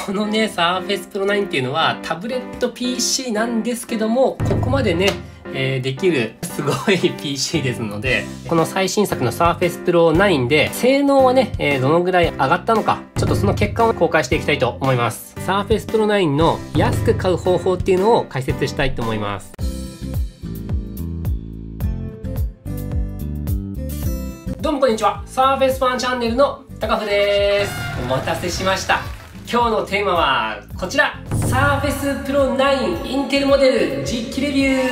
このね、Surface Pro 9っていうのはタブレット PC なんですけども、ここまでね、できるすごい PC ですので、この最新作の Surface Pro 9で性能はね、どのぐらい上がったのか、ちょっとその結果を公開していきたいと思います。Surface Pro 9の安く買う方法っていうのを解説したいと思います。どうもこんにちは。Surface Fan チャンネルの高ふです。お待たせしました。今日のテーマはこちら。Surface Pro 9インテルモデル実機レビュ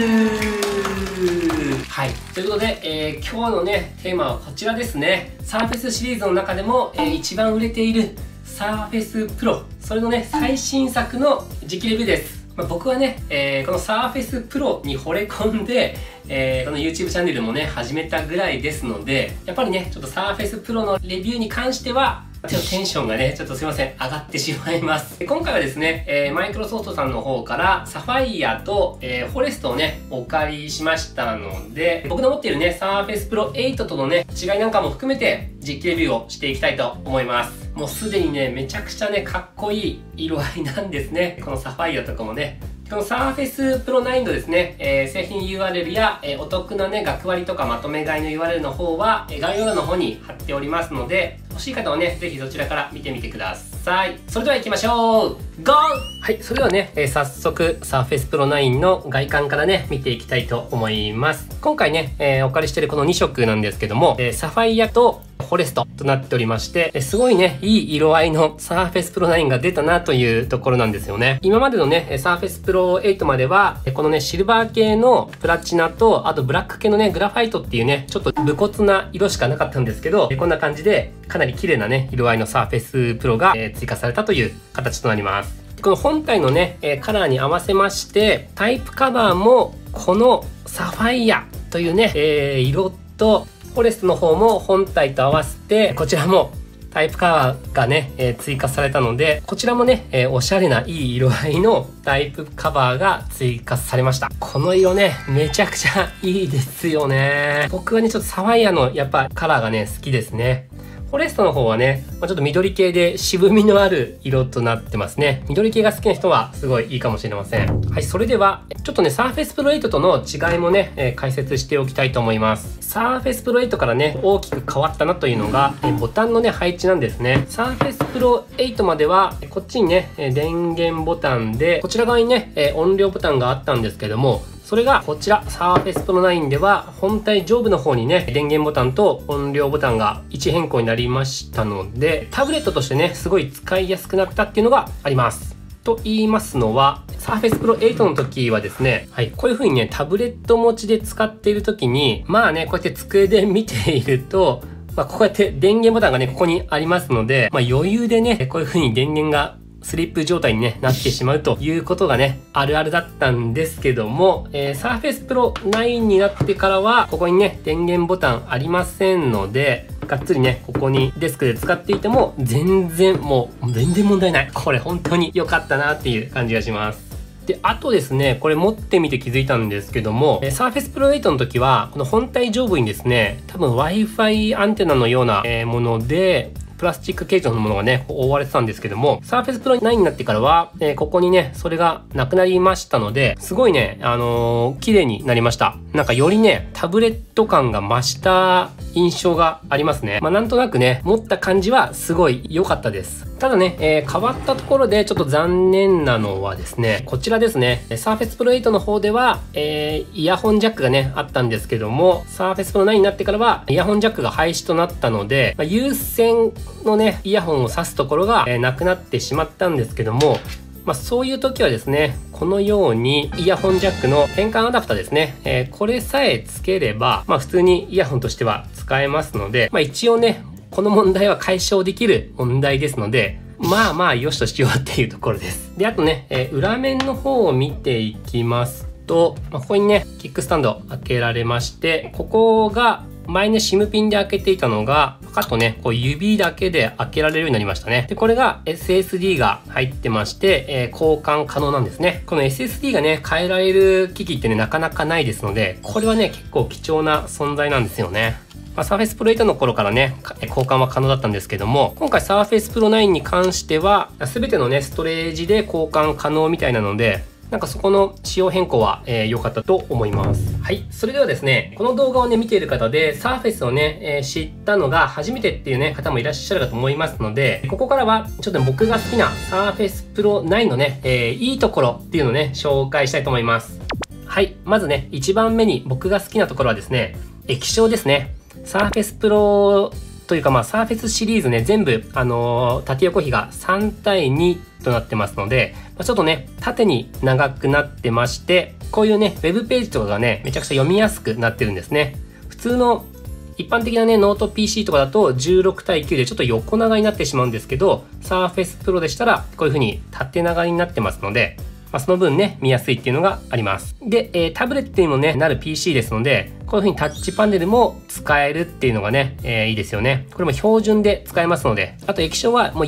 ー。はい。ということで、今日のね、テーマはこちらですね。Surface シリーズの中でも、一番売れている Surface Pro。それのね、最新作の実機レビューです。僕はね、この Surface Pro に惚れ込んで、この YouTube チャンネルもね、始めたぐらいですので、やっぱりね、ちょっと Surface Pro のレビューに関しては、ちょっとテンションがね、ちょっとすいません、上がってしまいます。今回はですね、マイクロソフトさんの方から、サファイアと、フォレストをね、お借りしましたので、僕の持っているね、Surface Pro 8とのね、違いなんかも含めて、実機レビューをしていきたいと思います。もうすでにね、めちゃくちゃね、かっこいい色合いなんですね。このサファイアとかもね。この Surface Pro 9のですね、製品 URL や、お得なね、学割とかまとめ買いの URL の方は、概要欄の方に貼っておりますので、欲しい方はね、ぜひそちらから見てみてください。それでは行きましょう。ゴー！はい、それではね、早速 Surface Pro 9の外観からね、見ていきたいと思います。今回ね、お借りしているこの2色なんですけども、サファイアとフォレストとなっておりまして、すごいね、いい色合いの Surface Pro 9が出たなというところなんですよね。今までのね、Surface Pro 8までは、このね、シルバー系のプラチナと、あとブラック系のね、グラファイトっていうね、ちょっと無骨な色しかなかったんですけど、こんな感じで、かなり綺麗なね、色合いの Surface Pro が追加されたという形となります。この本体のね、カラーに合わせまして、タイプカバーも、このサファイアというね、色と、フォレストの方も本体と合わせて、こちらもタイプカバーがね、追加されたので、こちらもね、おしゃれないい色合いのタイプカバーが追加されました。この色ね、めちゃくちゃいいですよね。僕はね、ちょっとサファイアのやっぱカラーがね、好きですね。フォレストの方はね、ちょっと緑系で渋みのある色となってますね。緑系が好きな人はすごいいいかもしれません。はい、それでは、ちょっとね、Surface Pro 8との違いもね、解説しておきたいと思います。Surface Pro 8からね、大きく変わったなというのが、ボタンのね、配置なんですね。Surface Pro 8までは、こっちにね、電源ボタンで、こちら側にね、音量ボタンがあったんですけども、それがこちら Surface Pro 9では本体上部の方にね、電源ボタンと音量ボタンが位置変更になりましたので、タブレットとしてね、すごい使いやすくなったっていうのがあります。と言いますのは、Surface Pro 8の時はですね、はい、こういう風にね、タブレット持ちで使っている時に、まあね、こうやって机で見ていると、こうやって電源ボタンがね、ここにありますので、余裕でね、こういう風に電源がスリップ状態に、ね、なってしまうということがね、あるあるだったんですけども、Surface Pro 9になってからは、ここにね、電源ボタンありませんので、がっつりね、ここにデスクで使っていても、全然問題ない。これ本当に良かったなっていう感じがします。で、あとですね、これ持ってみて気づいたんですけども、Surface Pro 8の時は、この本体上部にですね、多分 Wi-Fi アンテナのようなもので、プラスチック形状のものがね、覆われてたんですけども、Surface Pro 9になってからは、ここにね、それがなくなりましたので、すごいね、綺麗になりました。なんかよりね、タブレット感が増した印象がありますね。なんとなくね、持った感じはすごい良かったです。ただね、変わったところでちょっと残念なのはですね、こちらですね。Surface Pro 8の方では、イヤホンジャックがね、あったんですけども、Surface Pro 9になってからは、イヤホンジャックが廃止となったので、有線のね、イヤホンを挿すところが、なくなってしまったんですけども、そういう時はですね、このようにイヤホンジャックの変換アダプターですね、これさえつければ、普通にイヤホンとしては使えますので、一応ね、この問題は解消できる問題ですので、よしとしようっていうところです。で、あとね、裏面の方を見ていきますと、ここにね、キックスタンド開けられまして、ここが前ね、シムピンで開けていたのが、パカッとね、こう指だけで開けられるようになりましたね。で、これが SSD が入ってまして、交換可能なんですね。この SSD がね、変えられる機器ってね、なかなかないですので、これはね、結構貴重な存在なんですよね。 Surface Pro 8の頃からね、交換は可能だったんですけども、今回 Surface Pro 9に関しては、全てのね、ストレージで交換可能みたいなので、なんかそこの仕様変更は良かったと思います。はい。それではですね、この動画をね、見ている方で、Surface をね、知ったのが初めてっていうね、方もいらっしゃるかと思いますので、ここからはちょっと僕が好きな Surface Pro 9のね、いいところっていうのをね、紹介したいと思います。はい。まずね、一番目に僕が好きなところはですね、液晶ですね。Surface Pro というかSurface シリーズね、全部、縦横比が3対2となってますので、ちょっとね、縦に長くなってまして、こういうね、ウェブページとかがね、めちゃくちゃ読みやすくなってるんですね。普通の一般的なね、ノート PC とかだと16対9でちょっと横長になってしまうんですけど、Surface Pro でしたらこういう風に縦長になってますので、その分ね、見やすいっていうのがあります。で、タブレットにもね、なる PC ですので、こういう風にタッチパネルも使えるっていうのがね、いいですよね。これも標準で使えますので、あと液晶はもう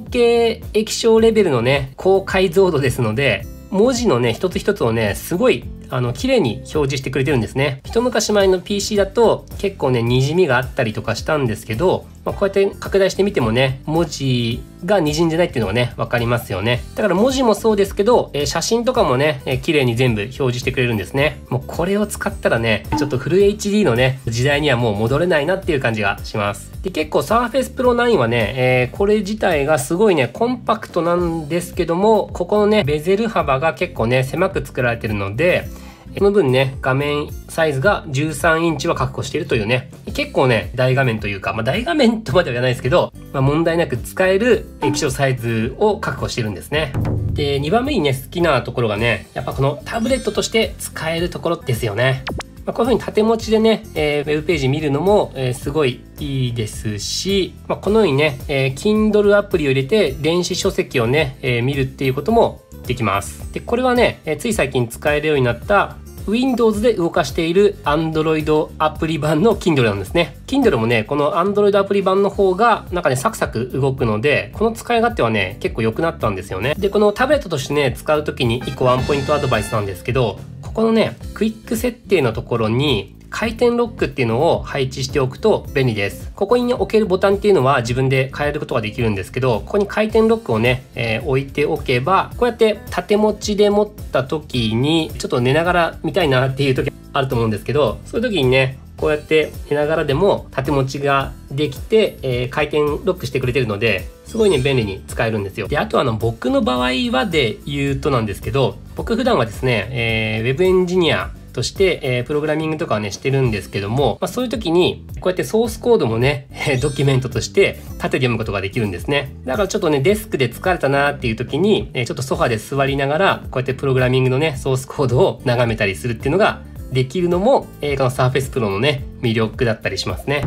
4K 液晶レベルのね、高解像度ですので、文字のね、一つ一つをね、すごい綺麗に表示してくれてるんですね。一昔前の PC だと結構ね、滲みがあったりとかしたんですけど、こうやって拡大してみてもね、文字が滲んでないっていうのがね、わかりますよね。だから文字もそうですけど、写真とかもね、綺麗に全部表示してくれるんですね。もうこれを使ったらね、ちょっとフル HD のね、時代にはもう戻れないなっていう感じがします。で、結構 Surface Pro 9はね、これ自体がすごいね、コンパクトなんですけども、ここのね、ベゼル幅が結構ね、狭く作られてるので、その分ね、画面サイズが13インチは確保しているというね、結構ね、大画面というか、大画面とまでは言わないですけど、問題なく使える液晶サイズを確保しているんですね。で、2番目にね、好きなところがね、やっぱこのタブレットとして使えるところですよね。こういう風に縦持ちでね、ウェブページ見るのも、すごいいいですし、このようにね、Kindle アプリを入れて電子書籍をね、見るっていうこともできます。で、これはね、つい最近使えるようになった Windows で動かしている Android アプリ版の Kindle なんですね。Kindle もね、この Android アプリ版の方がなんかね、サクサク動くので、この使い勝手はね、結構良くなったんですよね。で、このタブレットとしてね、使うときに1個ワンポイントアドバイスなんですけど、ここのね、クイック設定のところに回転ロックっていうのを配置しておくと便利です。ここに、ね、置けるボタンっていうのは自分で変えることができるんですけど、ここに回転ロックをね、置いておけば、こうやって縦持ちで持った時に、ちょっと寝ながら見たいなっていう時あると思うんですけど、そういう時にね、こうやって寝ながらでも縦持ちができて、回転ロックしてくれてるので、すごいね、便利に使えるんですよ。で、あと僕の場合はで言うとなんですけど、僕普段はですね、ウェブエンジニアとして、プログラミングとかはね、してるんですけども、そういう時に、こうやってソースコードもね、ドキュメントとして縦で読むことができるんですね。だからちょっとね、デスクで疲れたなっていう時に、ちょっとソファで座りながら、こうやってプログラミングのね、ソースコードを眺めたりするっていうのができるのも、この Surface Pro のね、魅力だったりしますね。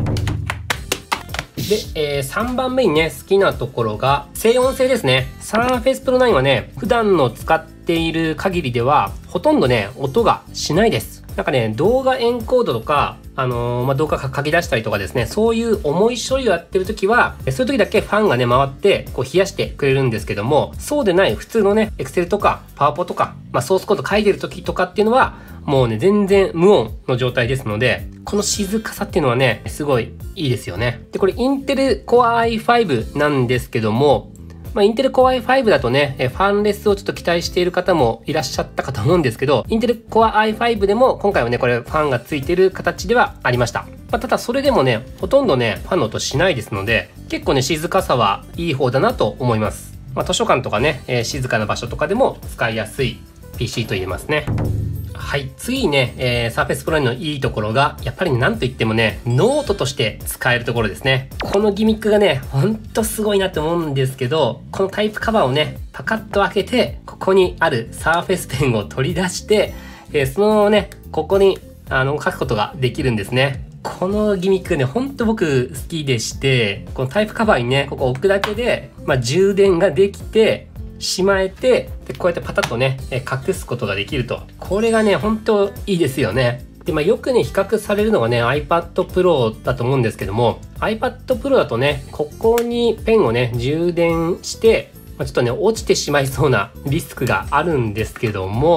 で、3番目にね、好きなところが、静音性ですね。Surface Pro 9はね、普段の使っている限りでは、ほとんどね、音がしないです。なんかね、動画エンコードとか、動画書き出したりとかですね、そういう重い処理をやってる時は、そういう時だけファンがね、回って、こう冷やしてくれるんですけども、そうでない普通のね、Excel とか、パワポとか、ソースコード書いてる時とかっていうのは、もうね、全然無音の状態ですので、この静かさっていうのはね、すごいいいですよね。で、これ、インテル Core i5 なんですけども、インテル Core i5 だとね、ファンレスをちょっと期待している方もいらっしゃったかと思うんですけど、インテル Core i5 でも今回はね、これファンがついてる形ではありました。ただそれでもね、ほとんどね、ファンの音しないですので、結構ね、静かさはいい方だなと思います。図書館とかね、静かな場所とかでも使いやすい PC と言えますね。はい。次にね、Surface Pro のいいところが、やっぱりなんといってもね、ノートとして使えるところですね。このギミックがね、ほんとすごいなって思うんですけど、このタイプカバーをね、パカッと開けて、ここにある Surface ペンを取り出して、そのね、ここに、書くことができるんですね。このギミックね、ほんと僕好きでして、このタイプカバーにね、ここ置くだけで、充電ができて、しまえて、で、こうやってパタッとね、隠すことができると。これがね、本当いいですよね。で、よくね、比較されるのがね、iPad Pro だと思うんですけども、iPad Pro だとね、ここにペンをね、充電して、ちょっとね、落ちてしまいそうなリスクがあるんですけども、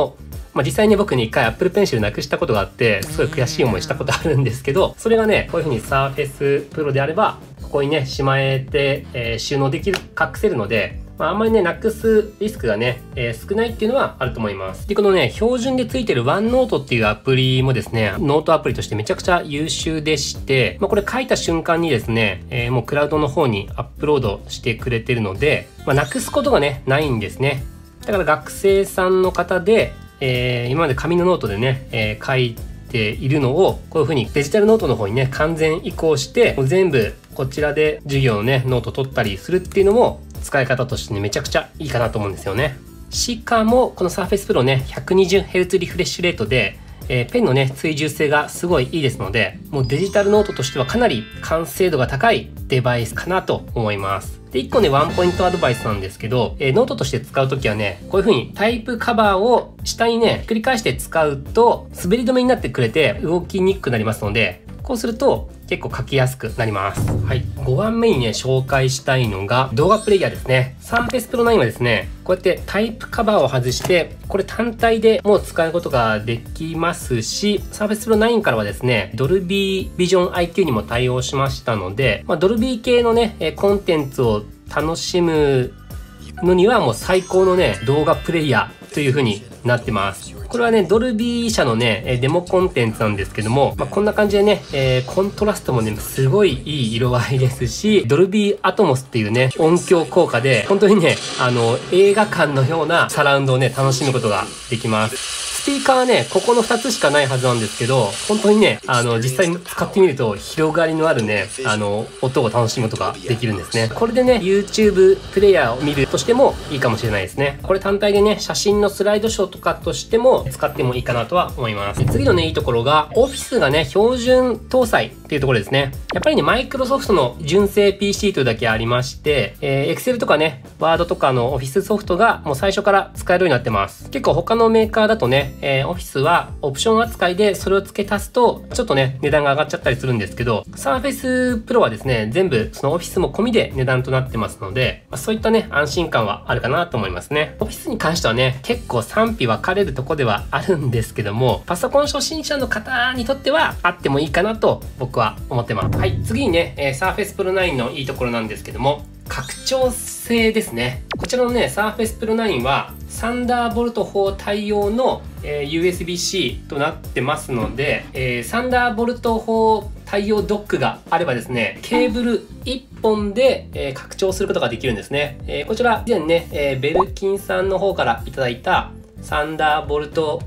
実際に僕ね、一回 Apple Pencil なくしたことがあって、すごい悔しい思いしたことあるんですけど、それがね、こういう風に Surface Pro であれば、ここにね、しまえて、収納できる、隠せるので、あんまりね、なくすリスクがね、少ないっていうのはあると思います。で、このね、標準でついてる OneNote っていうアプリもですね、ノートアプリとしてめちゃくちゃ優秀でして、これ書いた瞬間にですね、もうクラウドの方にアップロードしてくれてるので、なくすことがね、ないんですね。だから学生さんの方で、今まで紙のノートでね、書いているのを、こういう風にデジタルノートの方にね、完全移行して、もう全部こちらで授業のね、ノート取ったりするっていうのも、使い方としてね、めちゃくちゃいいかなと思うんですよね。しかも、この Surface Pro ね、120Hz リフレッシュレートで、ペンのね、追従性がすごいいいですので、もうデジタルノートとしてはかなり完成度が高いデバイスかなと思います。で、1個ね、ワンポイントアドバイスなんですけど、ノートとして使うときはね、こういう風にタイプカバーを下にね、繰り返して使うと、滑り止めになってくれて動きにくくなりますので、こうすると結構書きやすくなります。はい。5番目にね、紹介したいのが動画プレイヤーですね。Surface Pro 9はですね、こうやってタイプカバーを外して、これ単体でもう使うことができますし、Surface Pro 9からはですね、Dolby Vision IQ にも対応しましたので、ドルビー系のね、コンテンツを楽しむのにはもう最高のね、動画プレイヤーという風になってます。これはね、ドルビー社のね、デモコンテンツなんですけども、こんな感じでね、コントラストもね、すごいいい色合いですし、ドルビーアトモスっていうね、音響効果で、本当にね、映画館のようなサラウンドをね、楽しむことができます。スピーカーはね、ここの2つしかないはずなんですけど、本当にね、実際に使ってみると、広がりのあるね、音を楽しむことができるんですね。これでね、YouTube プレイヤーを見るとしてもいいかもしれないですね。これ単体でね、写真のスライドショーとかとしても使ってもいいかなとは思います。次のね、いいところが、Office がね、標準搭載っていうところですね。やっぱりね、マイクロソフトの純正 PC というだけありまして、Excel とかね、Word とかの Office ソフトがもう最初から使えるようになってます。結構他のメーカーだとね、Office はオプション扱いでそれを付け足すとちょっとね値段が上がっちゃったりするんですけど、 Surface Pro はですね全部その Office も込みで値段となってますので、そういったね安心感はあるかなと思いますね。 Office に関してはね結構賛否分かれるとこではあるんですけども、パソコン初心者の方にとってはあってもいいかなと僕は思ってます。はい、次にね、Surface Pro 9のいいところなんですけども、拡張性ですね。こちらのね Surface Pro 9はサンダーボルト4対応の、USB-C となってますので、サンダーボルト4対応ドックがあればですね、ケーブル1本で、拡張することができるんですね。こちら以前ね、ベルキンさんの方からいただいたサンダーボルト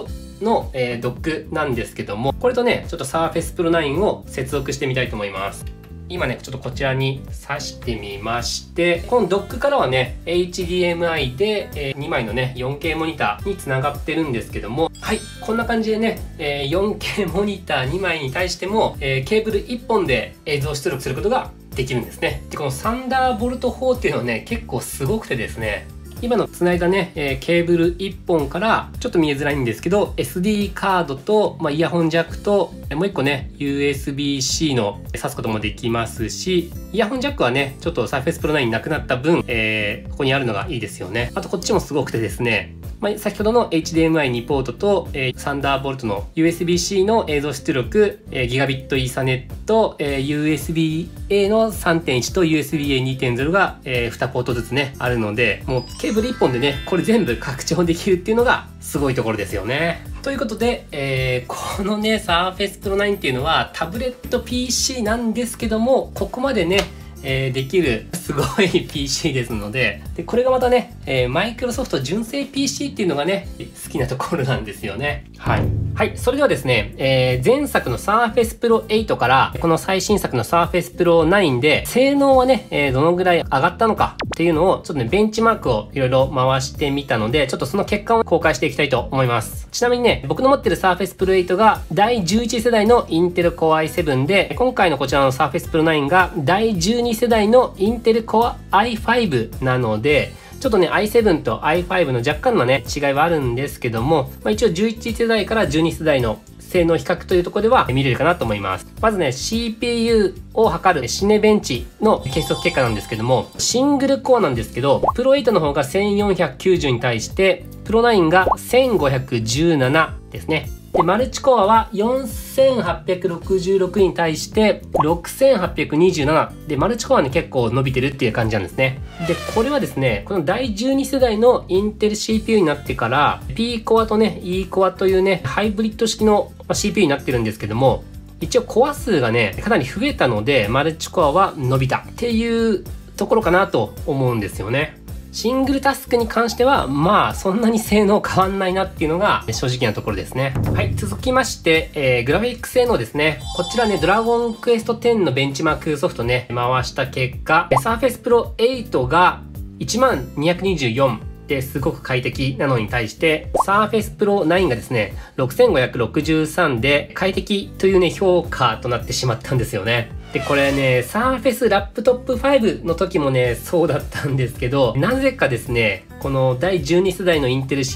4の、ドックなんですけども、これとねちょっと Surface Pro 9を接続してみたいと思います。今ねちょっとこちらに挿してみまして、このドックからはね HDMI で、2枚のね 4K モニターにつながってるんですけども、はい、こんな感じでね、4K モニター2枚に対しても、ケーブル1本で映像出力することができるんですね。でこのサンダーボルト4っていうのはね結構すごくてですね、今のつないだね、ケーブル1本からちょっと見えづらいんですけど SD カードと、イヤホンジャックともう1個ね USB-C の挿すこともできますし、イヤホンジャックはねちょっと Surface Pro 9なくなった分、ここにあるのがいいですよね。あとこっちもすごくてですね、先ほどの HDMI2 ポートと、サンダーボルトの USB-C の映像出力、ギガビットイーサネット、USB-A の 3.1 と USB-A2.0 が、2ポートずつねあるので、もうケーブル1本でねこれ全部拡張できるっていうのがすごいところですよね。ということで、このね Surface Pro 9っていうのはタブレット PC なんですけども、ここまでねできるすごい PC ですので、これがまたね、マイクロソフト純正 PC っていうのがね好きなところなんですよね。はい、はい、それではですね、前作の Surface Pro 8からこの最新作の Surface Pro 9で性能はね、どのぐらい上がったのかっていうのをちょっとねベンチマークをいろいろ回してみたので、ちょっとその結果を公開していきたいと思います。ちなみにね僕の持ってる Surface Pro 8が第11世代の Intel Core i7 で、今回のこちらの Surface Pro 9が第12世代の Intel Core i5 なので、ちょっとね i7 と i5 の若干のね違いはあるんですけども、一応11世代から12世代の性能比較というところでは見れるかなと思います。まずね、CPU を測るシネベンチの計測結果なんですけども、シングルコアなんですけど、プロ8の方が1490に対して、プロ9が1517ですね。で、マルチコアは4866に対して6827。で、マルチコアはね、結構伸びてるっていう感じなんですね。で、これはですね、この第12世代のインテル CPU になってから、P コアとね、E コアというね、ハイブリッド式の CPU になってるんですけども、一応コア数がね、かなり増えたので、マルチコアは伸びたっていうところかなと思うんですよね。シングルタスクに関しては、まあ、そんなに性能変わんないなっていうのが正直なところですね。はい、続きまして、グラフィック性能ですね。こちらね、ドラゴンクエスト10のベンチマークソフトね、回した結果、Surface Pro 8が10224ですごく快適なのに対して、Surface Pro 9がですね、6563で快適というね、評価となってしまったんですよね。で、これね、Surface Laptop 5の時もね、そうだったんですけど、なぜかですね、この第12世代のインテル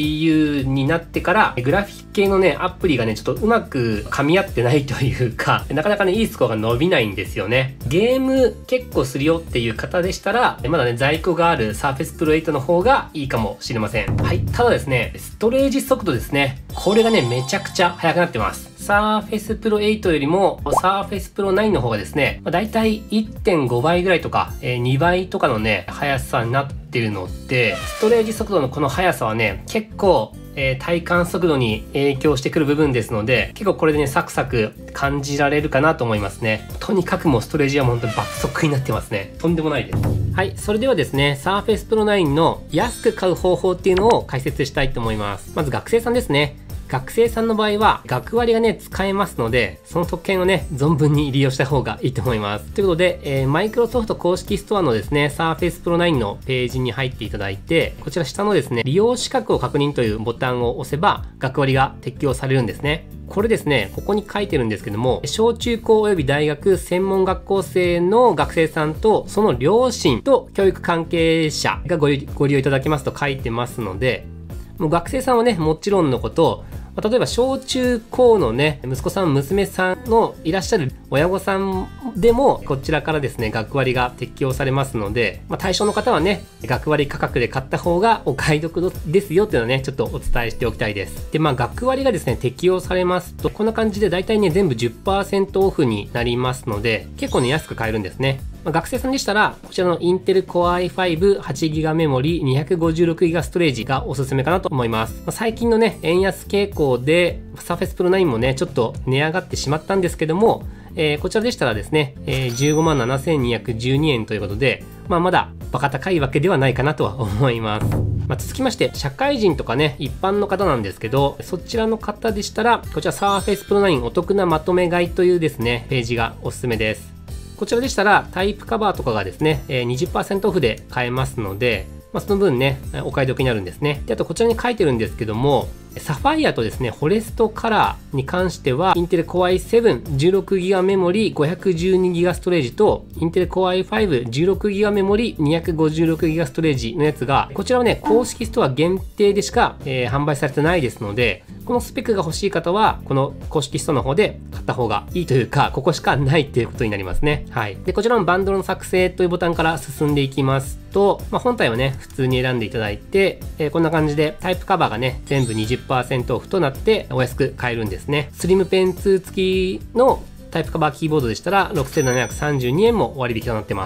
CPU になってから、グラフィック系のね、アプリがね、ちょっとうまく噛み合ってないというか、なかなかね、いいスコアが伸びないんですよね。ゲーム結構するよっていう方でしたら、まだね、在庫がある Surface Pro 8の方がいいかもしれません。はい。ただですね、ストレージ速度ですね。これがね、めちゃくちゃ速くなってます。Surface Pro 8よりも Surface Pro 9の方がですね、だいたい 1.5 倍ぐらいとか、2倍とかのね、速さになってるので、ストレージ速度のこの速さはね、結構、体感速度に影響してくる部分ですので、結構これでね、サクサク感じられるかなと思いますね。とにかくもうストレージは本当に爆速になってますね。とんでもないです。はい、それではですね、Surface Pro 9の安く買う方法っていうのを解説したいと思います。まず学生さんですね。学生さんの場合は学割がね使えますので、その特権をね存分に利用した方がいいと思います。ということで、マイクロソフト公式ストアのですね Surface Pro 9のページに入っていただいて、こちら下のですね利用資格を確認というボタンを押せば学割が適用されるんですね。これですね、ここに書いてるんですけども、小中高及び大学専門学校生の学生さんとその両親と教育関係者がご利用いただけますと書いてますので、もう学生さんはねもちろんのこと、例えば小中高のね息子さん娘さんのいらっしゃる親御さんでもこちらからですね学割が適用されますので、対象の方はね学割価格で買った方がお買い得ですよっていうのはねちょっとお伝えしておきたいです。で、学割がですね適用されますとこんな感じで大体ね全部 10% オフになりますので、結構ね安く買えるんですね。学生さんでしたら、こちらの Intel Core i5 8GB メモリ 256GB ストレージがおすすめかなと思います。最近のね、円安傾向で、Surface Pro 9もね、ちょっと値上がってしまったんですけども、こちらでしたらですね、157,212円ということで、まだバカ高いわけではないかなとは思います。続きまして、社会人とかね、一般の方なんですけど、そちらの方でしたら、こちら Surface Pro 9お得なまとめ買いというですね、ページがおすすめです。こちらでしたらタイプカバーとかがですね、20% オフで買えますので、その分ね、お買い得になるんですね。で、あとこちらに書いてるんですけども、サファイアとですね、フォレストカラーに関しては、Intel Core i7 16GB メモリ 512GB ストレージと、Intel Core i5 16GB メモリ 256GB ストレージのやつが、こちらはね、公式ストア限定でしか、販売されてないですので、このスペックが欲しい方は、この公式ストアの方で買った方がいいというか、ここしかないっていうことになりますね。はい。で、こちらのバンドルの作成というボタンから進んでいきますと、本体はね、普通に選んでいただいて、こんな感じでタイプカバーがね、全部20% オフとなってお安く買えるんですね。スリムペン2付きのタイプカバーキーボードでしたら、6732円も割引となってます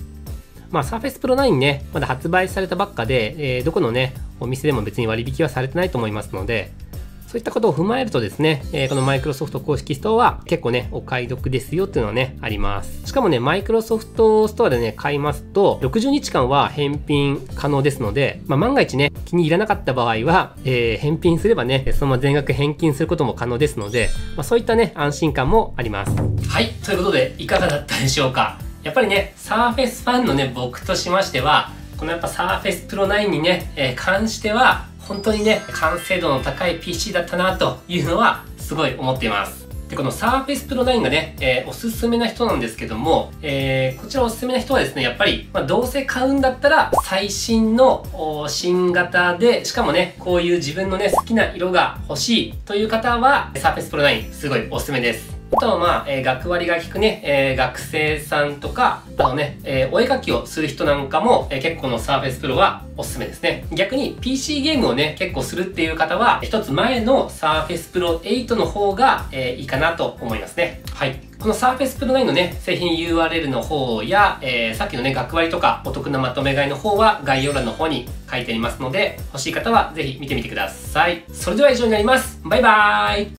。Surface Pro 9ね、まだ発売されたばっかで、どこのね、お店でも別に割引はされてないと思いますので、そういったことを踏まえるとですね、このマイクロソフト公式ストアは結構ね、お買い得ですよっていうのはね、あります。しかもね、マイクロソフトストアでね、買いますと、60日間は返品可能ですので、万が一ね、気に入らなかった場合は、返品すればね、そのまま全額返金することも可能ですので、そういったね、安心感もあります。はい、ということで、いかがだったでしょうか。やっぱりね、Surface ファンのね、僕としましては、このやっぱ Surface Pro 9にね、関しては、本当にね、完成度の高い PC だったなというのはすごい思っています。 で、この Surface Pro 9がね、おすすめな人なんですけども、こちらおすすめな人はですね、やっぱり、どうせ買うんだったら、最新の新型で、しかもね、こういう自分のね、好きな色が欲しいという方は、Surface Pro 9、すごいおすすめです。あとは学割が効くね、学生さんとか、お絵描きをする人なんかも、結構この Surface Pro はおすすめですね。逆に PC ゲームをね、結構するっていう方は、一つ前の Surface Pro 8の方が、いいかなと思いますね。はい。この Surface Pro 9のね、製品 URL の方や、さっきのね、学割とかお得なまとめ買いの方は概要欄の方に書いてありますので、欲しい方はぜひ見てみてください。それでは以上になります。バイバーイ。